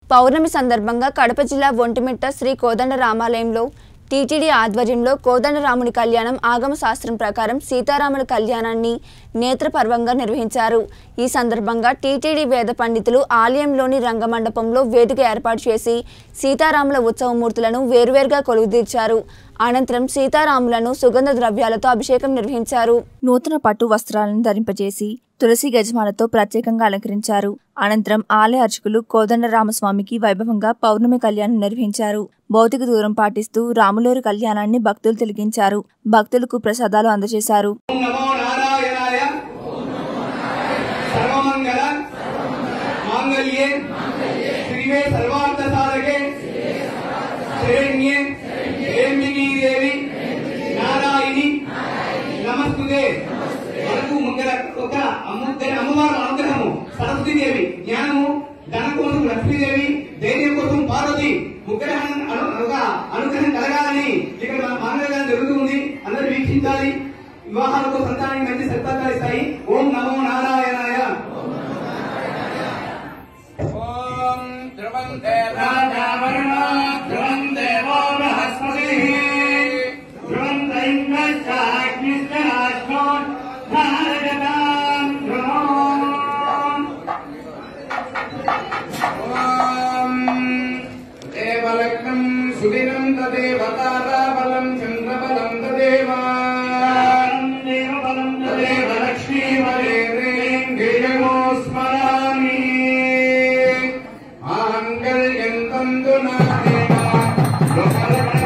పౌర్ణమి సందర్భంగా కడప జిల్లా ఒంటిమిట్ట శ్రీ కోదండరామాలయంలో టీటీడీ ఆధ్వర్యంలో కోదండరాముని కళ్యాణం ఆగమ శాస్త్రం ప్రకారం సీతారాముల కళ్యాణాన్ని నేత్రపర్వంగా నిర్వహించారు। ఈ సందర్భంగా టీటీడీ వేద పండితులు ఆలయంలోని రంగమండపంలో వేదిక ఏర్పాటు చేసి సీతారాముల ఉత్సవమూర్తులను వేర్వేరుగా కొలువుదీర్చారు। అనంతరం సీతారాములను సుగంధ ద్రవ్యాలతో అభిషేకం నిర్వహించారు। నూతన పట్టు వస్త్రాలను ధరింపజేసి తులసి గజమాలతో ప్రత్యేకంగా అలంకరించారు। అనంతరం ఆలయ అర్చకులు కోదండరామస్వామికి వైభవంగా పౌర్ణమి కళ్యాణం నిర్వహించారు। భౌతిక దూరం పాటిస్తూ రాములోరి కళ్యాణాన్ని భక్తులు తిలకించారు। భక్తులకు ప్రసాదాలు అందజేశారు। सरस्वती देवी ज्ञानम धन कोसम लक्ष्मी देवी धैर्य कोसम पार्वती अनुग्रहం కలగాలని ఇక్కడ మాంగళ్యం జరుగుతుంది। అందరూ వీక్షించాలి। వివాహాలకు సంతానానికి మంచి సత్ఫలితాలు ఇస్తాయి। ఓం నమో నారాయణాయ। ఓం ధ్రువంతే రాజావరుణ ధ్రువం దేవో బృహస్పతి ధ్రువంత ఇంద్రశ్చాగ్నిశ్చ రాష్ట్రో భారగతాం ధ్రువం। देवलग्नं सुदिनं तदेव ताराबलं चन्द्रबलं तदेव देवबलं तदेव लक्ष्मीवरेन्द्रियं स्मरामि। माङ्गल्यं तन्तु नादेव